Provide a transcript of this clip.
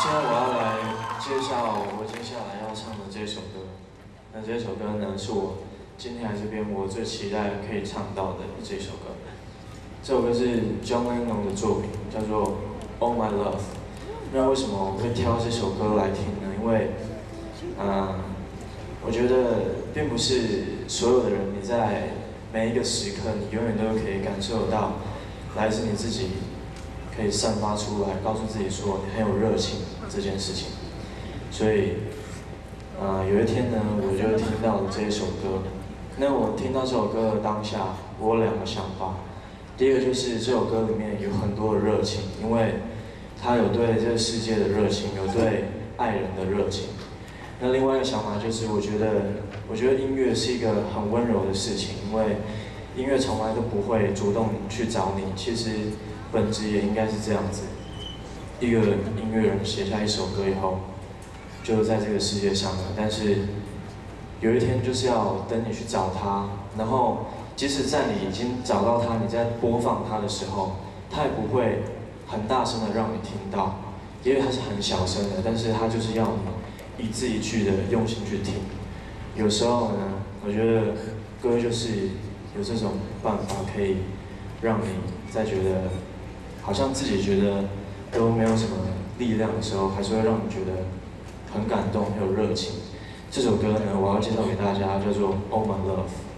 现在我要来介绍我接下来要唱的这首歌。那这首歌呢，是我今天来这边我最期待可以唱到的这首歌。这首歌是 John Lennon 的作品，叫做《All My Love》。那为什么我会挑这首歌来听呢？因为，我觉得并不是所有的人，你在每一个时刻，你永远都可以感受到来自你自己可以散发出来，告诉自己说你很有热情这件事情。所以，有一天呢，我就听到了这一首歌。那我听到这首歌的当下，我有两个想法。第一个就是这首歌里面有很多的热情，因为他有对这个世界的热情，有对爱人的热情。那另外一个想法就是，我觉得音乐是一个很温柔的事情，因为音乐从来都不会主动去找你。其实本质也应该是这样子，一个音乐人写下一首歌以后，就在这个世界上了。但是有一天就是要等你去找他，然后即使在你已经找到他，你在播放他的时候，他也不会很大声的让你听到，因为他是很小声的，但是他就是要你一字一句的用心去听。有时候呢，我觉得歌就是有这种办法，可以让你在觉得好像自己觉得都没有什么力量的时候，还是会让你觉得很感动，很有热情。这首歌呢，我要介绍给大家，叫做《All My Love》。